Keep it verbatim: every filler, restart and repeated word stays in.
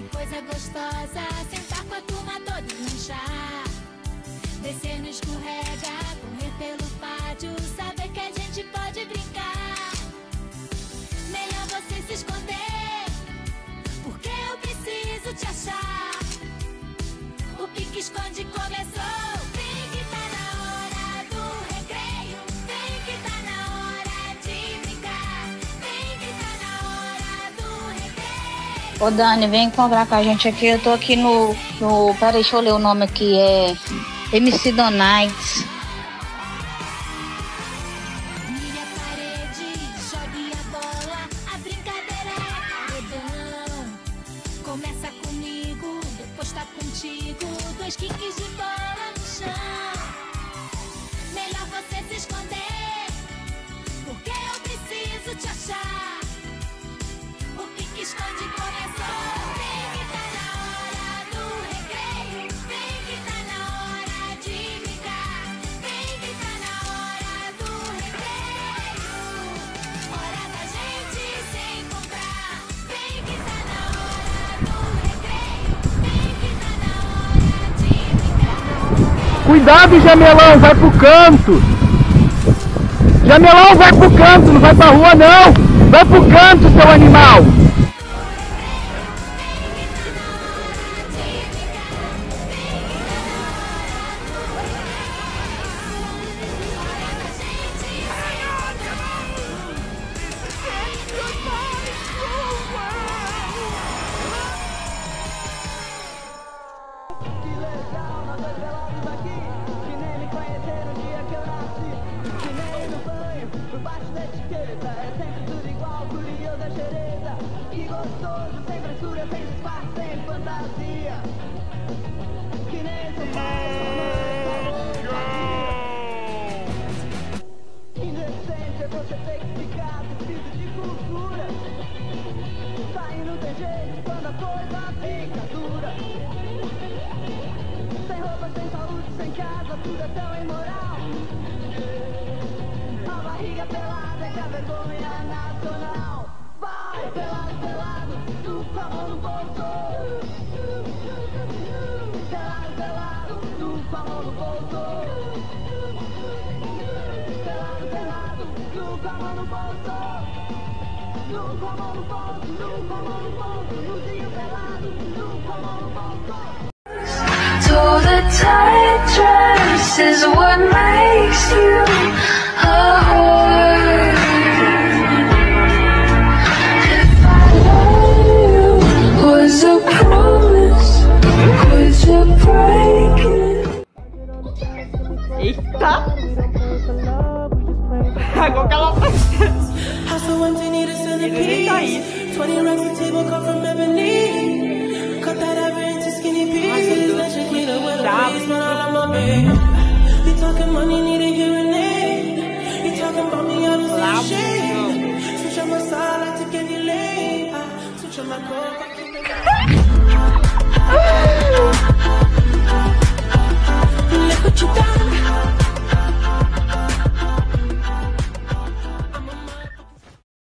coisa gostosa, sentar com a turma toda e lanchar. Descer no escorrega, correr pelo pátio, saber que a gente pode brincar. Melhor você se esconder, porque eu preciso te achar. O pique-esconde começou, vem que tá na hora do recreio, vem que tá na hora de brincar, vem que tá na hora do recreio. Ô Dani, vem encontrar com a gente aqui. Eu tô aqui no, no... Peraí, deixa eu ler o nome aqui. É M C Donites. Mire a parede, jogue a bola, a brincadeira é paredão. Começa comigo, depois tá contigo, dois kicks de bola no chão. Melhor você se esconder, porque eu preciso te achar. O pique-esconde começou, vem que tá na hora do recreio, vem que tá na hora de brincar, vem que tá na hora do recreio. Hora da gente se encontrar, vem que tá na hora do recreio, vem que tá na hora de brincar. Cuidado, Jamelão, vai pro canto! Jamelão, vai pro canto, não vai pra rua não! Vai pro canto, seu animal! So the tight dress is what makes you a whore. If I love you was a promise, would you break it? Eita! Agora que ela tá. Ele nem tá aí. Lá,